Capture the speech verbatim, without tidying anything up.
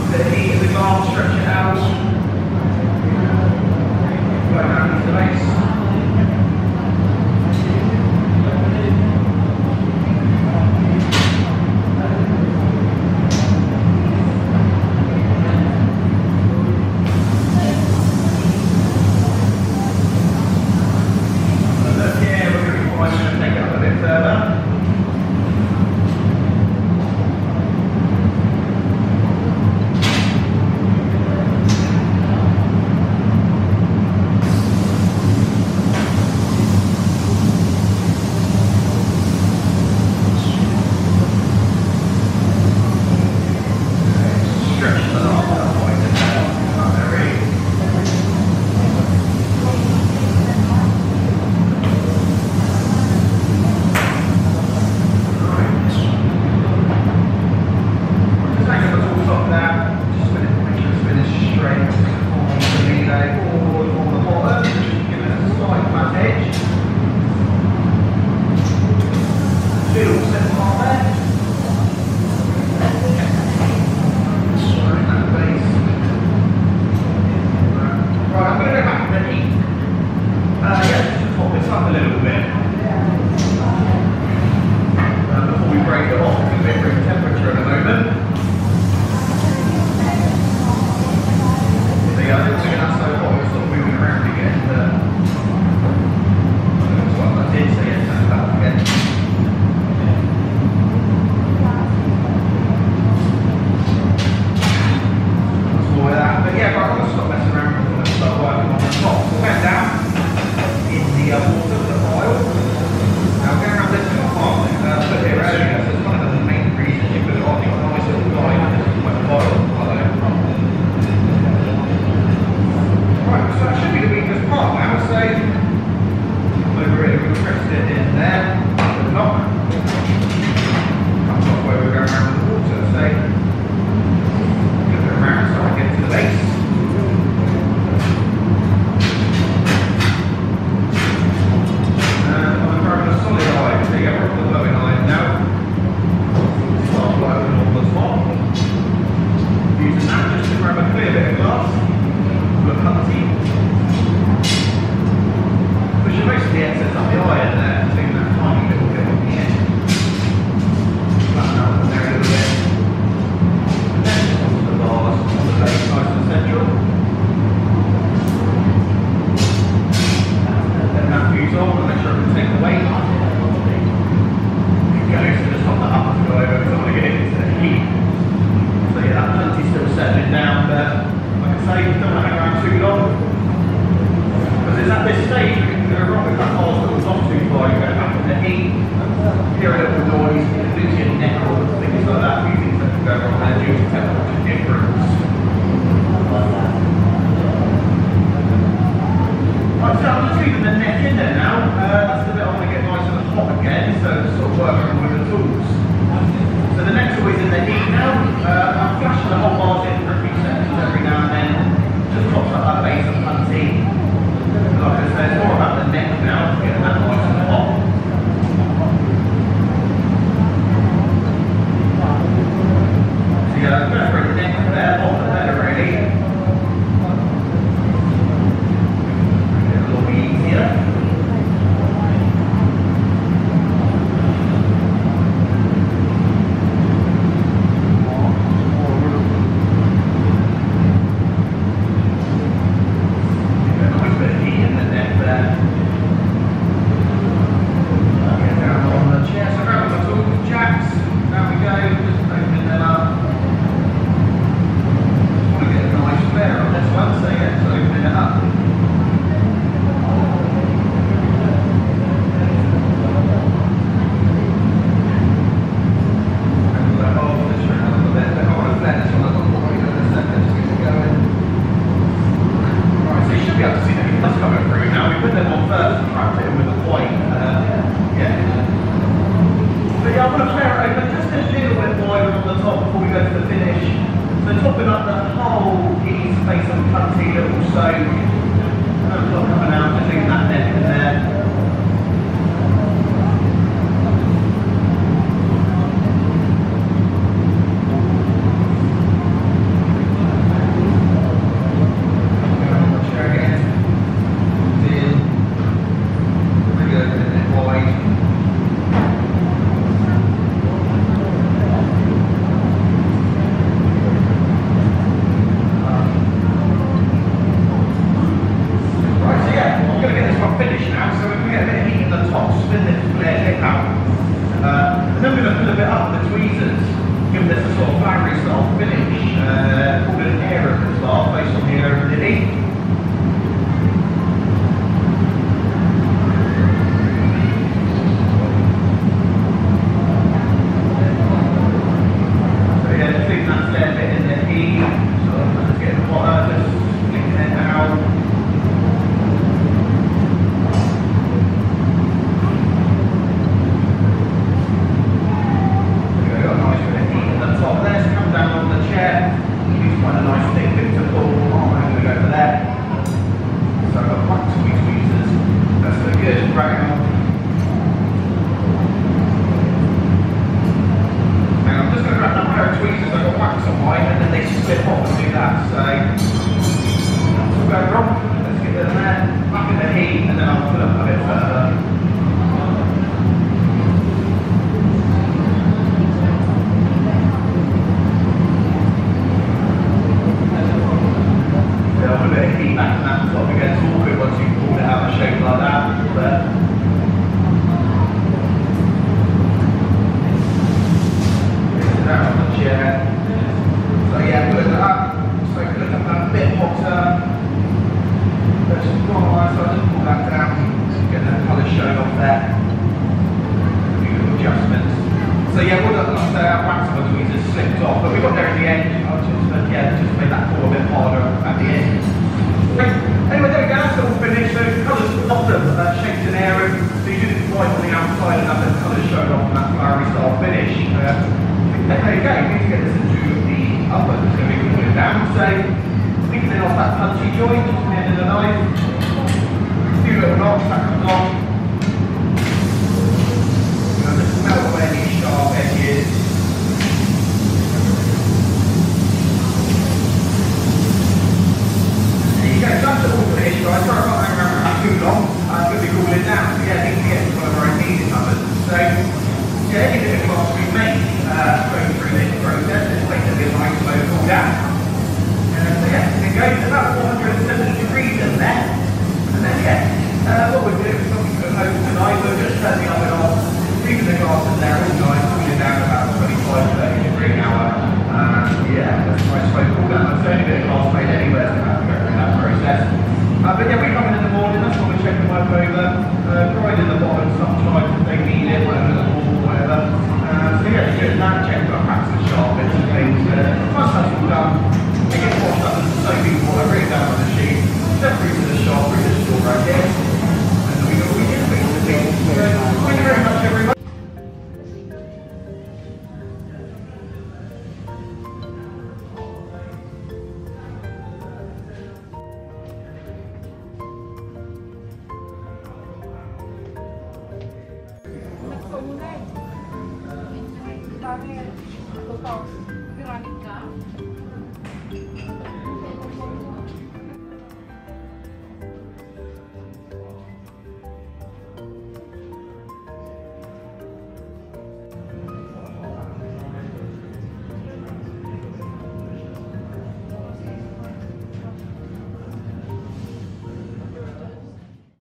Bit of heat in the glass, stretch it out. Go around into the base. they slip off and do that. So, we'll go wrong. Let's get them there, back in the heat, and then I'll pull up a bit further. Back in that top again, it's awkward once you've pulled it out of shape like that. But it's down on the chair. So yeah, look at that. So look at that bit hotter. Let's just go on, so I just pull that down. Get that colour shown off there. A few little adjustments. So yeah, what well, like I say, our wax on the just slipped off, but we got there in the end. I just uh, yeah, just made that pull a bit harder at the end. Anyway, there we go, so we'll finish. So colours at the bottom, uh, shaped and airy. So you do this white on the outside and have the colours shown off on that flowery style finish. Uh, there you go, we need to get this into the upper, it's going to be cooling down. So thinking off that punchy joint, just the end of the knife. A few little knocks, that comes off. You know, just melt away any sharp edges. Yeah, that's all finished, guys. Sorry, I can't hang around for too long. I'm going to be cooling down. So yeah, I need to get to one of our adhesive ovens. So yeah, any bit of glass we make uh, going through this process, just wait till the light slow cool down. And so yeah, it goes to about four hundred seventy degrees in there. And then yeah, uh, what we'll do is something to hope tonight, we'll just turn the oven off, leave the glass in there all night, cooling down about twenty-five to thirty degree an hour. Uh, yeah, that's my slow cool down. It's only a bit of glass made anywhere, so I have to go through that process. Uh, but yeah, we come in in the morning, that's when we check the work over, uh, grind in the bottom sometimes if they need it, whatever the wall, whatever. Uh, so yeah, just doing that, check our cracks and sharp bits and things. Uh, once that's all done,